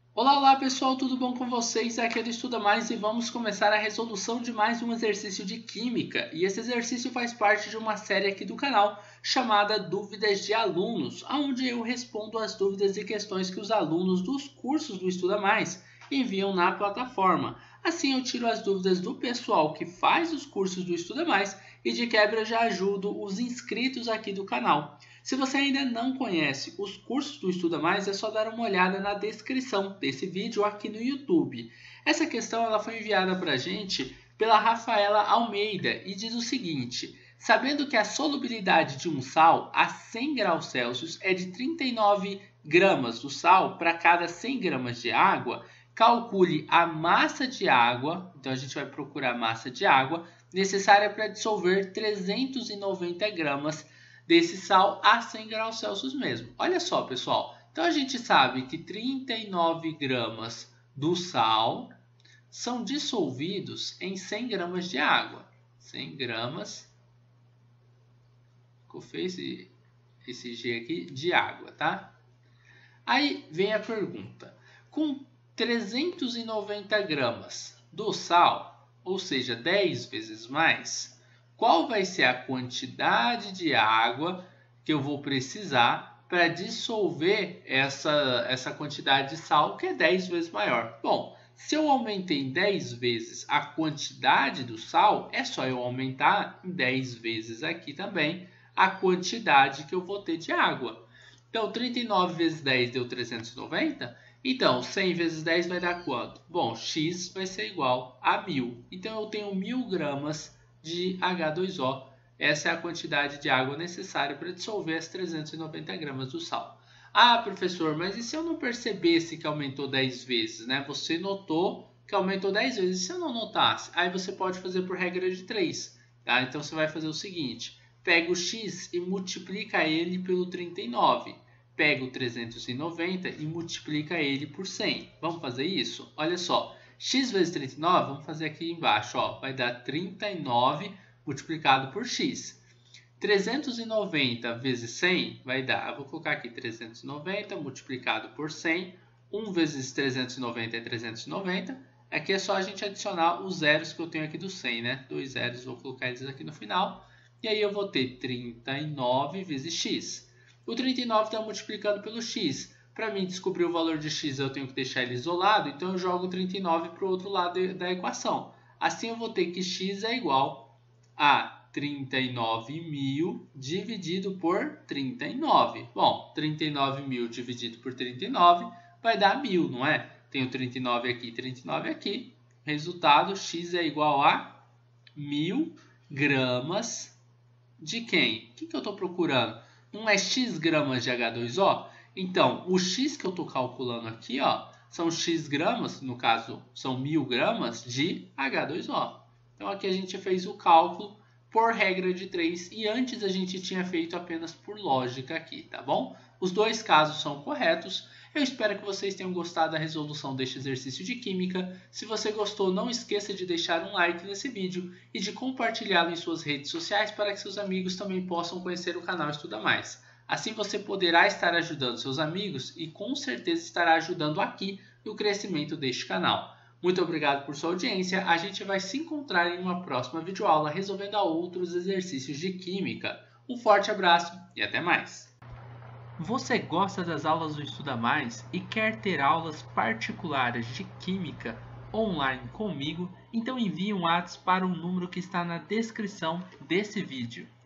Olá, olá pessoal, tudo bom com vocês? Aqui é do Estuda Mais e vamos começar a resolução de mais um exercício de Química. E esse exercício faz parte de uma série aqui do canal chamada Dúvidas de Alunos, onde eu respondo as dúvidas e questões que os alunos dos cursos do Estuda Mais enviam na plataforma. Assim eu tiro as dúvidas do pessoal que faz os cursos do Estuda Mais e de quebra já ajudo os inscritos aqui do canal. Se você ainda não conhece os cursos do Estuda Mais, é só dar uma olhada na descrição desse vídeo aqui no YouTube. Essa questão ela foi enviada para a gente pela Rafaela Almeida e diz o seguinte: sabendo que a solubilidade de um sal a 100 graus Celsius é de 39 gramas do sal para cada 100 gramas de água, calcule a massa de água, então a gente vai procurar a massa de água, necessária para dissolver 390 gramas desse sal a 100 graus Celsius mesmo. Olha só, pessoal. Então a gente sabe que 39 gramas do sal são dissolvidos em 100 gramas de água. 100 gramas, ficou feio esse G aqui, de água, tá? Aí vem a pergunta. Com 390 gramas do sal, ou seja, 10 vezes mais, qual vai ser a quantidade de água que eu vou precisar para dissolver essa quantidade de sal, que é 10 vezes maior? Bom, se eu aumentei em 10 vezes a quantidade do sal, é só eu aumentar em 10 vezes aqui também a quantidade que eu vou ter de água. Então, 39 vezes 10 deu 390. Então, 100 vezes 10 vai dar quanto? Bom, x vai ser igual a 1000. Então, eu tenho 1000 gramas de H2O. Essa é a quantidade de água necessária para dissolver as 390 gramas do sal. Ah, professor, mas e se eu não percebesse que aumentou 10 vezes, né? Você notou que aumentou 10 vezes. E se eu não notasse? Aí você pode fazer por regra de 3. Tá? Então, você vai fazer o seguinte. Pega o x e multiplica ele pelo 39. Pega o 390 e multiplica ele por 100. Vamos fazer isso? Olha só. X vezes 39, vamos fazer aqui embaixo, ó, vai dar 39 multiplicado por x. 390 vezes 100 vai dar, vou colocar aqui 390 multiplicado por 100. 1 vezes 390 é 390. Aqui é só a gente adicionar os zeros que eu tenho aqui do 100, né? 2 zeros, vou colocar eles aqui no final. E aí eu vou ter 39 vezes x. O 39 está multiplicando pelo x. Para mim descobrir o valor de x, eu tenho que deixar ele isolado, então eu jogo 39 para o outro lado da equação. Assim eu vou ter que x é igual a 39.000 dividido por 39. Bom, 39.000 dividido por 39 vai dar 1.000, não é? Tenho 39 aqui e 39 aqui. Resultado, x é igual a 1.000 gramas de quem? O que eu estou procurando? Não é x gramas de H2O? Então, o x que eu estou calculando aqui, ó, são x gramas, no caso, são 1000 gramas de H2O. Então, aqui a gente fez o cálculo por regra de 3 e antes a gente tinha feito apenas por lógica aqui, tá bom? Os dois casos são corretos. Eu espero que vocês tenham gostado da resolução deste exercício de Química. Se você gostou, não esqueça de deixar um like nesse vídeo e de compartilhá-lo em suas redes sociais para que seus amigos também possam conhecer o canal Estuda Mais. Assim você poderá estar ajudando seus amigos e com certeza estará ajudando aqui no crescimento deste canal. Muito obrigado por sua audiência. A gente vai se encontrar em uma próxima videoaula resolvendo outros exercícios de Química. Um forte abraço e até mais! Você gosta das aulas do Estuda Mais e quer ter aulas particulares de Química online comigo? Então envie um WhatsApp para o número que está na descrição desse vídeo.